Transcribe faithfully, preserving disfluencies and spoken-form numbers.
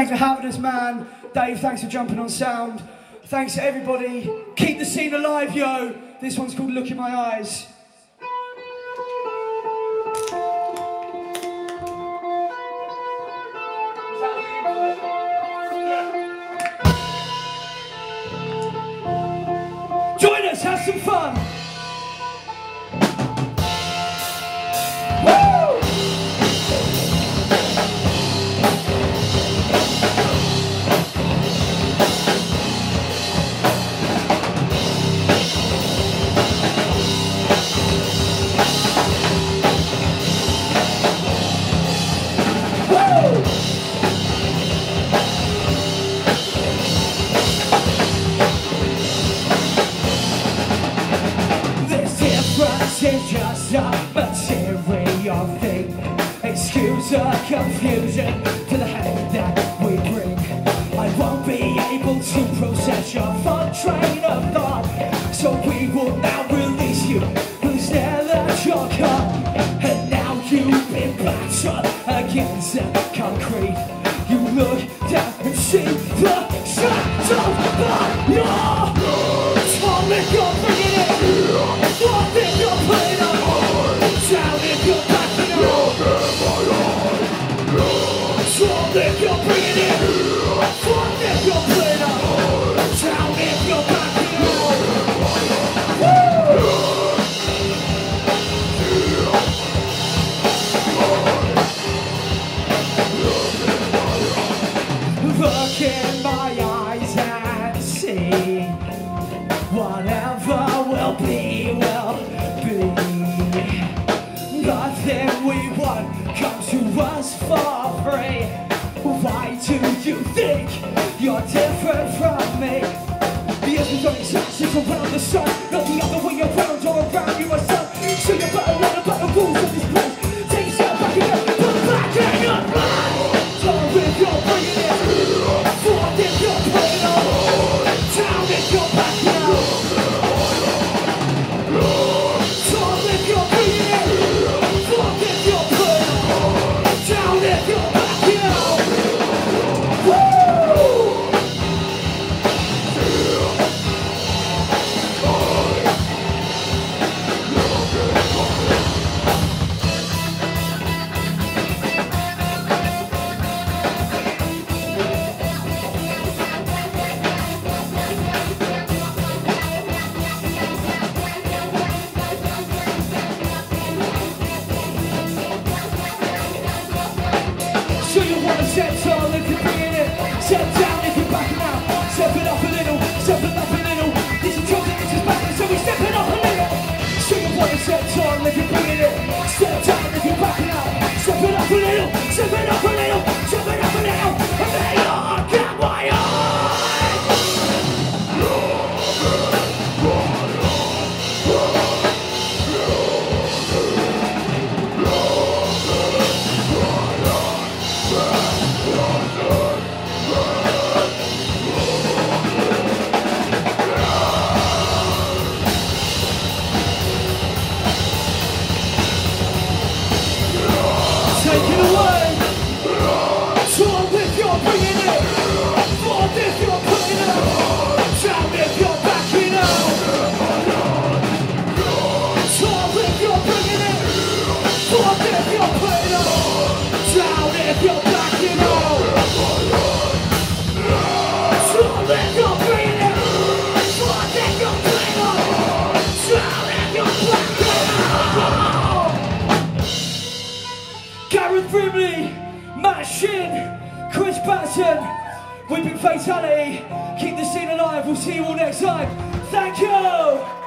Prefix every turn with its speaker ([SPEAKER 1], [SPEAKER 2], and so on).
[SPEAKER 1] Thanks for having us, man. Dave, thanks for jumping on sound. Thanks to everybody. Keep the scene alive, yo. This one's called Look in My Eyes. Join us, have some fun. It's just a material thing. Excuse the confusion to the head that we bring. I won't be able to process your fun train of thought, so we will now release you. Please stare at your car, and now you've been battered against the concrete. You look down and see the shadow of your atomic. You're bringing it. What if you're putting on? Down if you're backing up. What if you're bringing it? What if you're putting on? Down if you're backing up. Look in my eyes and see. Whatever will be, will be. Nothing we want comes to us for free. Why do you think you're different from me? The earth is only sashes around the sun, not the other way around or around you, my son. So you better learn about the rules of this place. Take a step back and put it back in your mind. So if you're bringing it, forth if you're putting on, down if you're backing up. Step tall if you're bringing it, step down if you're backing out. Step it up a little, step it up a little. This is chosen, this is backing, so we step it up a little. So you want to step tall if you're bringing it, step down if you're backing out. Step it up a little, step it up a little, step it up a little. And they all get my eye. Take it away. So if you're bringing it, forth if you're putting it, down if you're backing out. So if you're bringing it, forth if you're putting it, down if you're backing out. So if you're bringing it, forth if you're putting it, down if you're backing out. Gareth Brimley, Matt Shin, Chris Patton, we've been Fatality. Keep the scene alive. We'll see you all next time. Thank you.